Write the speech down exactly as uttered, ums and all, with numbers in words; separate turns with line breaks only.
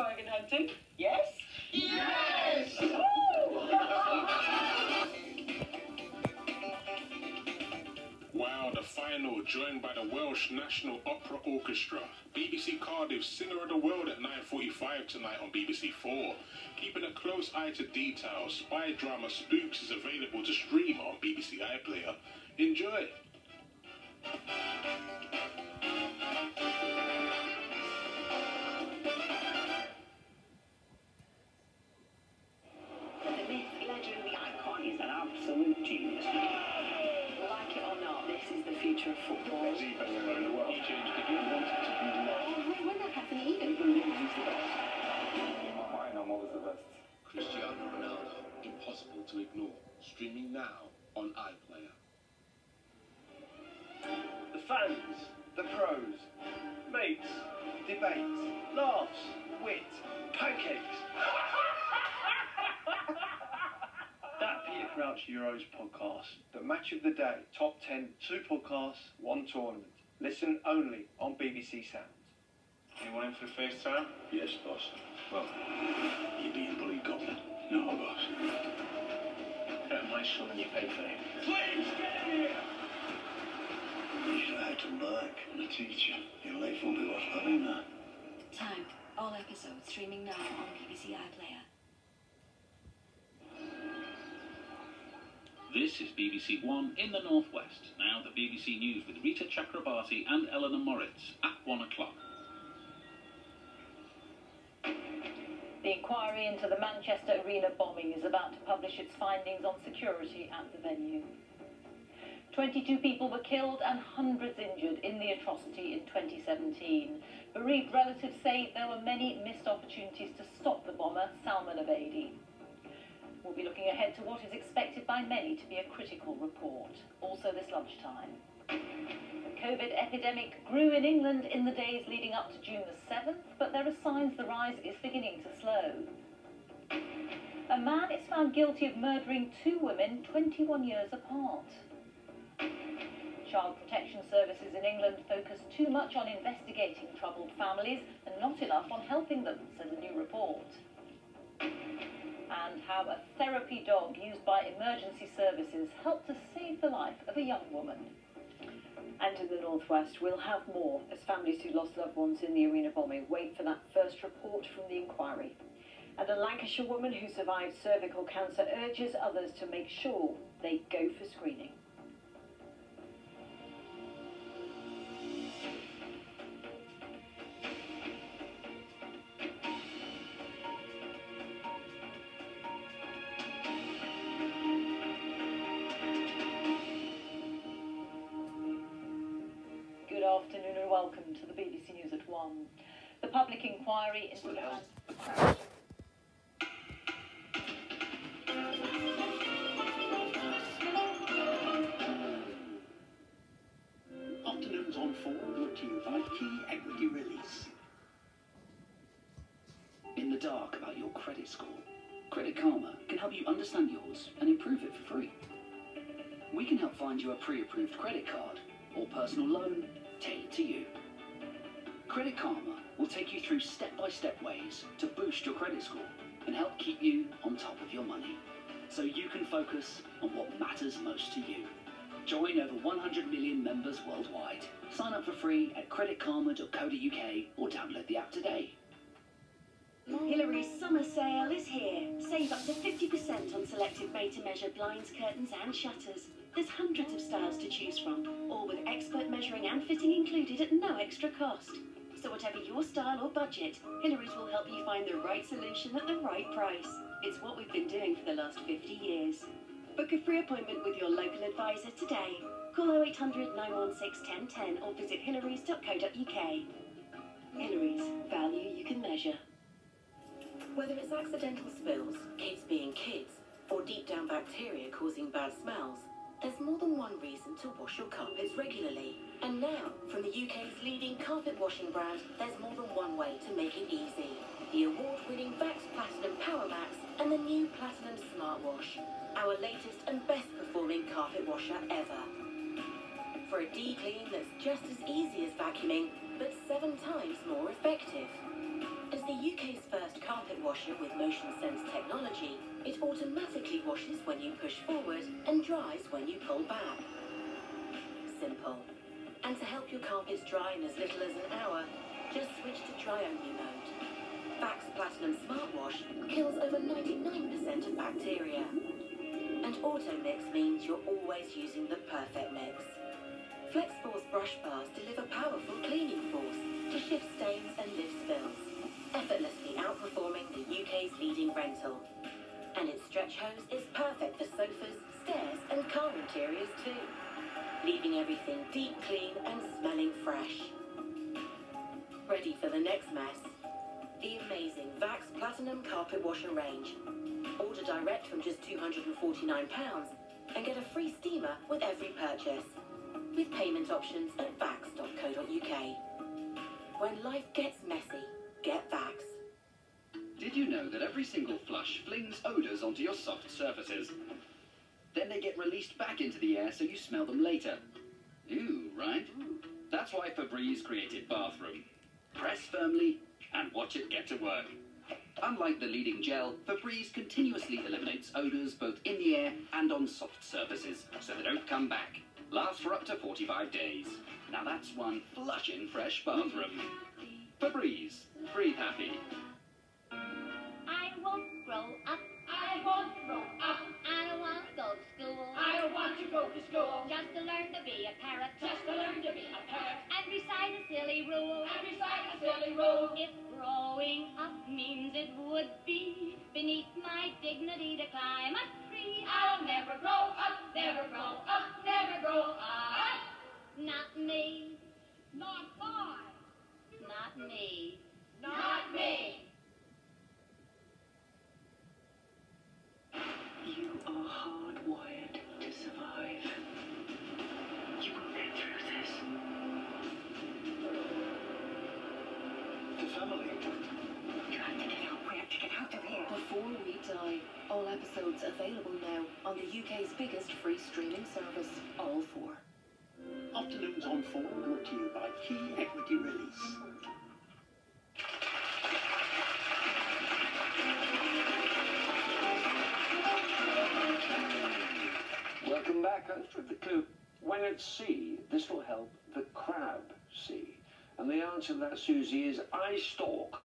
bargain hunting? Yes?
Yes!
Wow, the final, joined by the Welsh National Opera Orchestra. B B C Cardiff Singer of the World at nine forty-five tonight on B B C four. Keeping a close eye to details, spy drama Spooks is available to stream on B B C iPlayer. Enjoy!
The myth, legend, the icon is an absolute genius. Like it or not, this is the future of football.
Is he best player in the world? He changed the game. He wanted to be loved.
When that happened, he
He believes he's the best. In my mind, I'm always the best.
Cristiano Ronaldo, impossible to ignore. Streaming now on iPlayer.
The fans, the pros, mates, debates, laughs, wit, pancakes. That Peter Crouch Euros podcast, the match of the day, top ten, two podcasts, one tournament. Listen only on B B C Sounds.
Anyone in for the first time?
Yes, boss.
Well,
You being bully goblin?
no, boss.
Get my son and you pay for him.
Please get in here!
You should have had to work. I'm a teacher. Your life won't be worth living now.
Time. All episodes streaming now on B B C iPlayer.
This is B B C One in the Northwest. Now the B B C News with Rita Chakrabarti and Eleanor Moritz at one o'clock.
The inquiry into the Manchester Arena bombing is about to publish its findings on security at the venue. twenty-two people were killed and hundreds injured in the atrocity in twenty seventeen. Bereaved relatives say there were many missed opportunities to stop the bomber, Salman Abedi. We'll be looking ahead to what is expected by many to be a critical report. Also this lunchtime. The COVID epidemic grew in England in the days leading up to June the seventh, but there are signs the rise is beginning to slow. A man is found guilty of murdering two women twenty-one years apart. Child Protection Services in England focus too much on investigating troubled families and not enough on helping them, says a new report. And how a therapy dog used by emergency services helped to save the life of a young woman. And in the Northwest, we'll have more as families who lost loved ones in the arena bombing wait for that first report from the inquiry. And a Lancashire woman who survived cervical cancer urges others to make sure they go for screening. Good afternoon and welcome to the B B C News at one. The public inquiry into the...
Afternoons on four brought to you by Key Equity Release. In the dark about your credit score, Credit Karma can help you understand yours and improve it for free. We can help find you a pre-approved credit card or personal loan tailored to you. Credit Karma will take you through step-by-step ways to boost your credit score and help keep you on top of your money, so you can focus on what matters most to you. Join over one hundred million members worldwide. Sign up for free at credit karma dot co dot U K or download the app today.
Hillary's summer sale is here. Save up to fifty percent on selected made-to-measure blinds, curtains and shutters. There's hundreds of styles to choose from, all with expert measuring and fitting included at no extra cost. So whatever your style or budget, Hillary's will help you find the right solution at the right price. It's what we've been doing for the last fifty years. Book a free appointment with your local advisor today. Call oh eight hundred, nine one six, one oh one oh or visit hillarys dot co dot U K. Hillary's, value you can measure.
Whether it's accidental spills, kids being kids, or deep down bacteria causing bad smells, there's more than one reason to wash your carpets regularly. And now, from the U K's leading carpet washing brand, there's more than one way to make it easy. The award-winning Vax Platinum Power Max and the new Platinum Smart Wash, our latest and best performing carpet washer ever. For a de-clean that's just as easy as vacuuming, but seven times more effective. As the U K's first washer with motion sense technology, it automatically washes when you push forward and dries when you pull back. Simple. And to help your carpets dry in as little as an hour, just switch to dry-only mode. Vax Platinum Smart Wash kills over ninety-nine percent of bacteria. And Auto Mix means you're always using the perfect mix. Flex Force brush bars deliver powerful cleaning force to shift stains and lift spills, effortlessly outperforming the U K's leading rental. And its stretch hose is perfect for sofas, stairs and car interiors too, leaving everything deep clean and smelling fresh. Ready for the next mess? The amazing Vax Platinum Carpet Washer range. Order direct from just two hundred and forty-nine pounds and get a free steamer with every purchase. With payment options at vax dot co dot U K. When life gets messy, get Vax.
Did you know that every single flush flings odours onto your soft surfaces? Then they get released back into the air so you smell them later. Ooh, right? That's why Febreze created Bathroom. Press firmly and watch it get to work. Unlike the leading gel, Febreze continuously eliminates odours both in the air and on soft surfaces, so they don't come back. Lasts for up to forty-five days. Now that's one flushing fresh bathroom. Febreze. Breathe happy.
I won't grow up. I won't grow up. I don't want to go to school. I don't want to go to school. Just to learn to be a parrot. Just to learn to be a parrot. And recite a silly rule. And recite a silly rule. If growing up means it would be beneath my dignity to climb a tree, I'll never grow up. Never grow up. Never grow up. Not me. Not I. Not me. Not me.
You are hardwired to survive. You will get through this.
The family.
You have to get out. We have to get out of here.
Before We Die. All episodes available now on the U K's biggest free streaming service. All four.
Afternoons on four brought to you by Key Equity Release.
Welcome back. Let's read the clue. When at sea, this will help the crab see. And the answer to that, Susie, is I stalk.